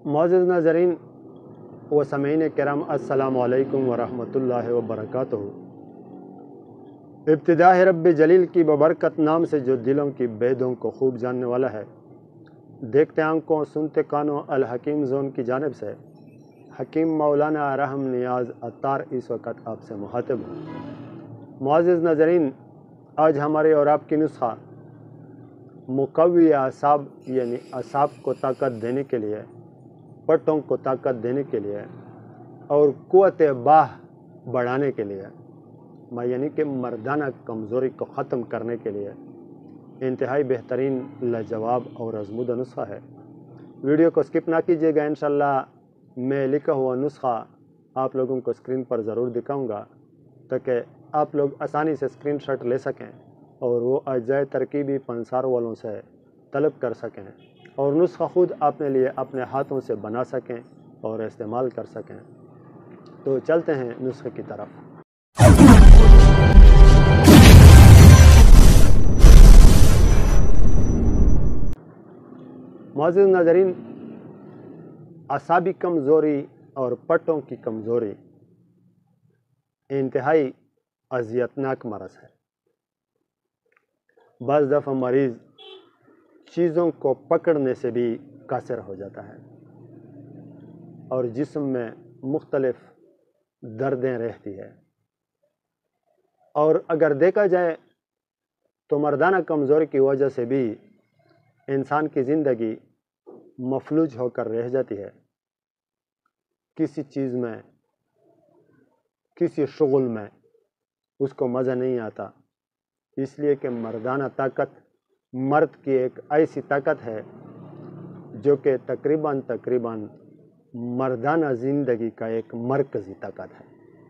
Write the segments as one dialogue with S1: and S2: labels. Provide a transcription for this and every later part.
S1: معزز ناظرین و سامعین کرام، السلام علیکم ورحمۃ اللہ وبرکاتہ۔ ابتدا ہے رب جلیل کی ببرکت نام سے جو دلوں کی بیدوں کو خوب جاننے والا ہے۔ دیکھتے آنکھوں سنتے کانوں الحکیم زون کی جانب سے حکیم مولانا رحم نیاز عطار اس وقت آپ سے مخاطب ہوں۔ معزز ناظرین، آج ہمارے اور آپ کی نسخہ مقوی اعصاب یعنی اعصاب کو طاقت دینے کے لیے، پٹوں کو طاقت دینے کے لیے اور قوت باہ بڑھانے کے لیے، یعنی کہ مردانہ کمزوری کو ختم کرنے کے لیے انتہائی بہترین لاجواب اور آزمودہ نسخہ ہے۔ ویڈیو کو سکپ نہ کیجیے گا، انشاءاللہ میں لکھا ہوا نسخہ آپ لوگوں کو اسکرین پر ضرور دکھاؤں گا تاکہ آپ لوگ آسانی سے اسکرین شاٹ لے سکیں اور وہ اجزائے ترکیبی پنسار والوں سے طلب کر سکیں اور نسخہ خود اپنے لیے اپنے ہاتھوں سے بنا سکیں اور استعمال کر سکیں۔ تو چلتے ہیں نسخے کی طرف۔ معزز ناظرین، اعصابی کمزوری اور پٹوں کی کمزوری انتہائی اذیتناک مرض ہے۔ بعض دفعہ مریض چیزوں کو پکڑنے سے بھی قاصر ہو جاتا ہے اور جسم میں مختلف دردیں رہتی ہے، اور اگر دیکھا جائے تو مردانہ کمزوری کی وجہ سے بھی انسان کی زندگی مفلوج ہو کر رہ جاتی ہے۔ کسی چیز میں، کسی شغل میں اس کو مزہ نہیں آتا، اس لیے کہ مردانہ طاقت مرد کی ایک ایسی طاقت ہے جو کہ تقریباً مردانہ زندگی کا ایک مرکزی طاقت ہے۔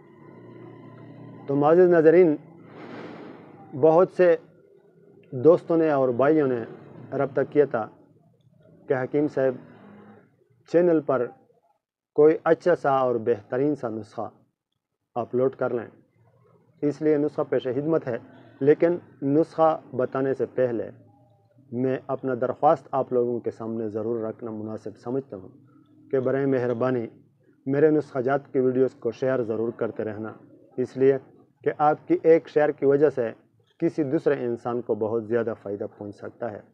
S1: تو معزز ناظرین، بہت سے دوستوں نے اور بھائیوں نے رابطہ کیا تھا کہ حکیم صاحب چینل پر کوئی اچھا سا اور بہترین سا نسخہ اپلوڈ کر لیں، اس لیے نسخہ پیش خدمت ہے۔ لیکن نسخہ بتانے سے پہلے میں اپنا درخواست آپ لوگوں کے سامنے ضرور رکھنا مناسب سمجھتا ہوں کہ برائے مہربانی میرے نسخہ جات کی ویڈیوز کو شیئر ضرور کرتے رہنا، اس لیے کہ آپ کی ایک شیئر کی وجہ سے کسی دوسرے انسان کو بہت زیادہ فائدہ پہنچ سکتا ہے،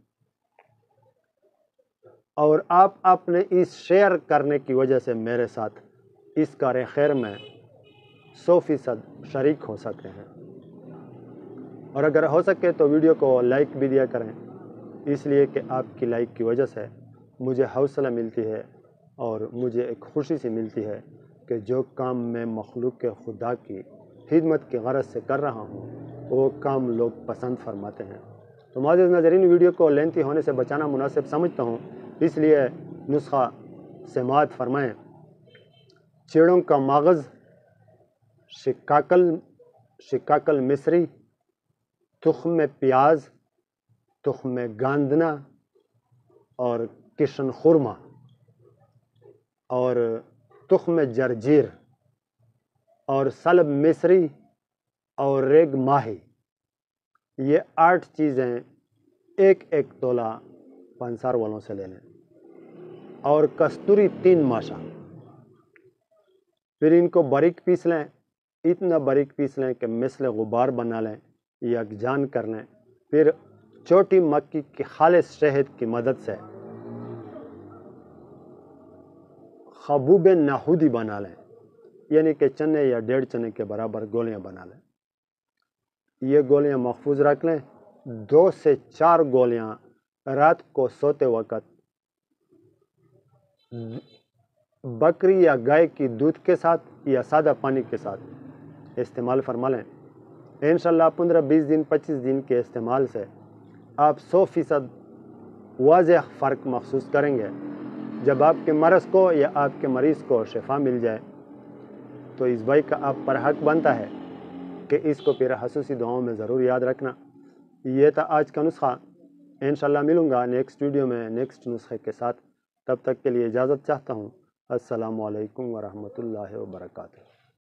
S1: اور آپ اپنے اس شیئر کرنے کی وجہ سے میرے ساتھ اس کار خیر میں 100% شریک ہو سکتے ہیں، اور اگر ہو سکے تو ویڈیو کو لائک بھی دیا کریں، اس لیے کہ آپ کی لائک کی وجہ سے مجھے حوصلہ ملتی ہے اور مجھے ایک خوشی سی ملتی ہے کہ جو کام میں مخلوق خدا کی خدمت کی غرض سے کر رہا ہوں وہ کام لوگ پسند فرماتے ہیں۔ تو معزز ناظرین، ویڈیو کو لینتھی ہونے سے بچانا مناسب سمجھتا ہوں، اس لیے نسخہ سماعت فرمائیں۔ چیڑوں کا ماغز، شکاکل مصری، تخم پیاز، تخم گاندنا اور کشن خورما اور تخم جرجیر اور سلب مصری اور ریگ ماہی، یہ 8 چیزیں ایک تولہ پنسار والوں سے لے لیں، اور کستوری 3 ماشا۔ پھر ان کو باریک پیس لیں، اتنا باریک پیس لیں کہ مثل غبار بنا لیں، یکجان کر لیں۔ پھر چھوٹی مکھی کی خالص شہد کی مدد سے حبوب ناہودی بنا لیں، یعنی کہ چنے یا 1.5 چنے کے برابر گولیاں بنا لیں۔ یہ گولیاں محفوظ رکھ لیں۔ 2 سے 4 گولیاں رات کو سوتے وقت بکری یا گائے کی دودھ کے ساتھ یا سادہ پانی کے ساتھ استعمال فرما لیں۔ انشاءاللہ 15-20 دن 25 دن کے استعمال سے آپ 100% واضح فرق محسوس کریں گے۔ جب آپ کے مرض کو یا آپ کے مریض کو شفا مل جائے تو اس بھائی کا آپ پر حق بنتا ہے کہ اس کو پھر خصوصی دعاؤں میں ضرور یاد رکھنا۔ یہ تھا آج کا نسخہ۔ انشاءاللہ ملوں گا نیکسٹ ویڈیو میں نیکسٹ نسخے کے ساتھ، تب تک کے لیے اجازت چاہتا ہوں۔ السلام علیکم ورحمۃ اللہ وبرکاتہ۔